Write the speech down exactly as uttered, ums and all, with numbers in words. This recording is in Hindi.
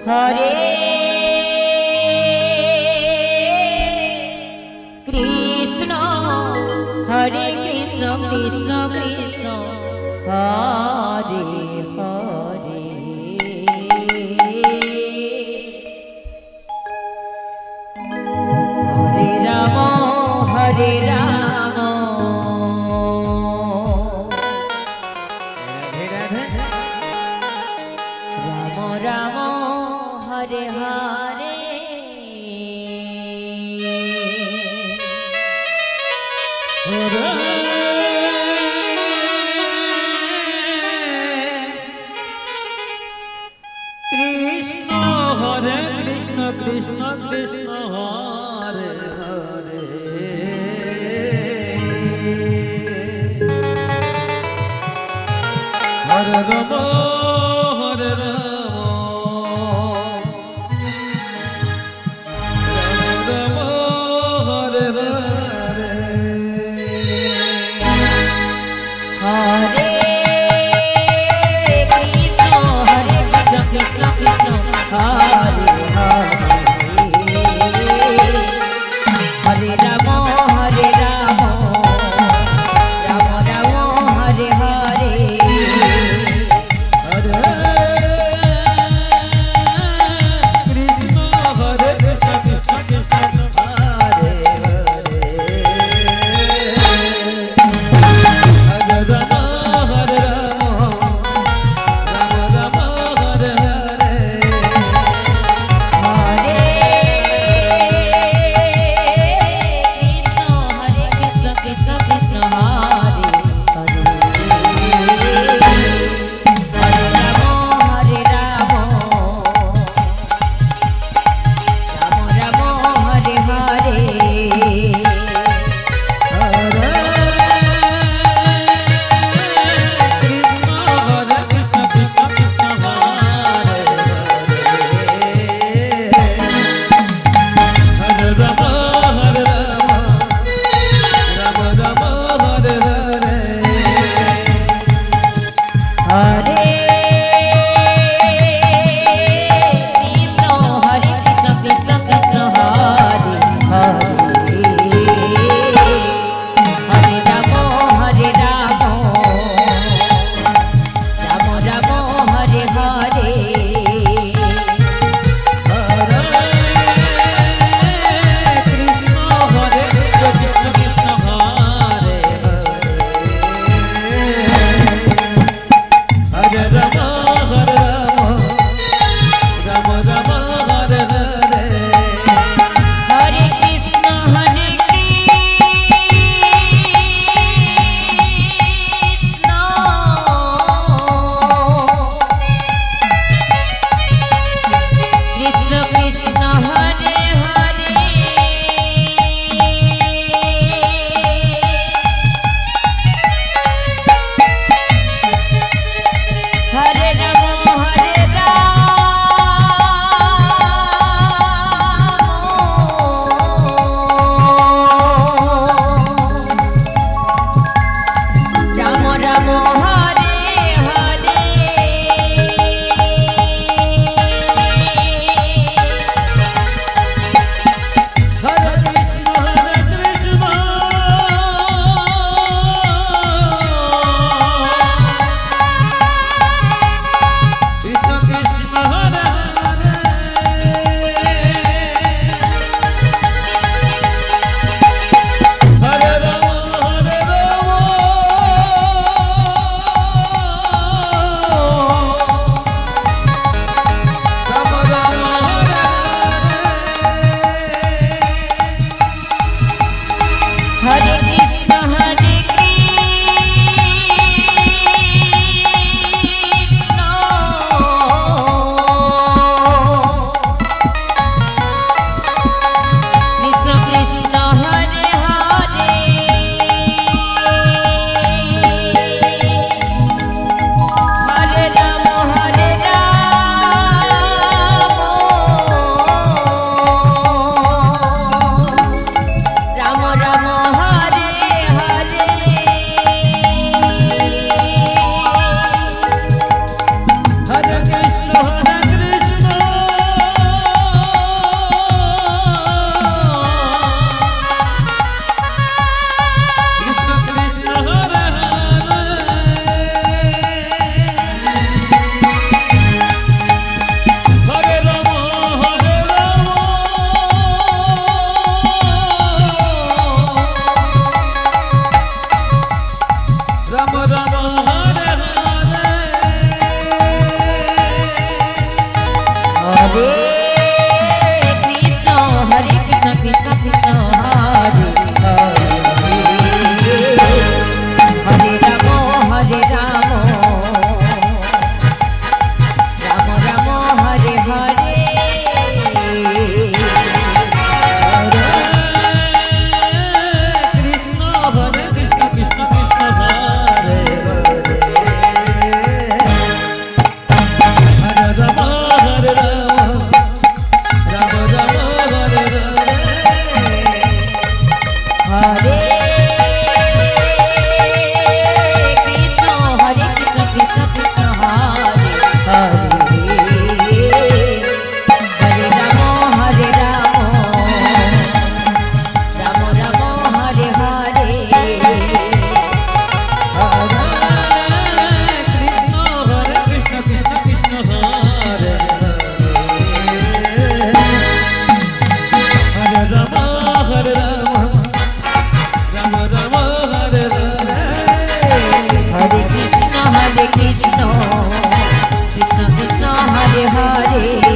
हरे कृष्ण हरे कृष्ण कृष्ण कृष्ण हरे हरे हरे राम हरे राम राम राम हरे हरे कृष्ण हरे कृष्ण कृष्ण कृष्ण हरे हरे हरे राम हरे राम राम राम हरे हरे हरे कृष्ण हरे कृष्ण कृष्ण कृष्ण हरे हरे हरे राम हरे राम राम राम हरे हरे हरे कृष्ण हरे कृष्ण कृष्ण कृष्ण हरे हरे हरे राम हरे राम राम राम हरे हरे कृष्ण हरे कृष्ण कृष्ण कृष्ण हरे हरे हरे राम हरे राम राम राम हरे हरे हरे कृष्ण हरे कृष्ण कृष्ण कृष्ण हरे हरे हरे राम हरे राम राम राम हरे हरे कृष्ण हरे कृष्ण कृष्ण कृष्ण हरे हरे राम हरे राम राम राम हरे हरे हरे कृष्ण हरे कृष्ण कृष्ण कृष्ण हरे हरे